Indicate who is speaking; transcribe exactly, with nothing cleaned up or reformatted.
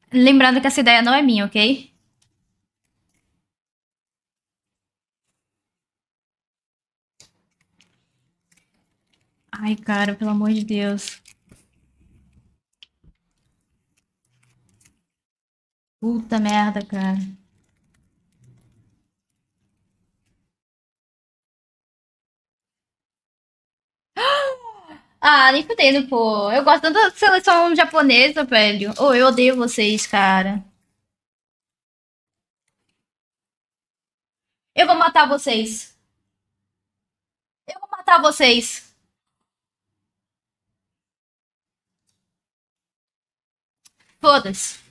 Speaker 1: Lembrando que essa ideia não é minha, ok? Ai, cara, pelo amor de Deus. Puta merda, cara. Ah, nem fudendo, pô. Eu gosto tanto da seleção japonesa, velho. Ô, eu odeio vocês, cara. Eu vou matar vocês. Eu vou matar vocês. Foda-se.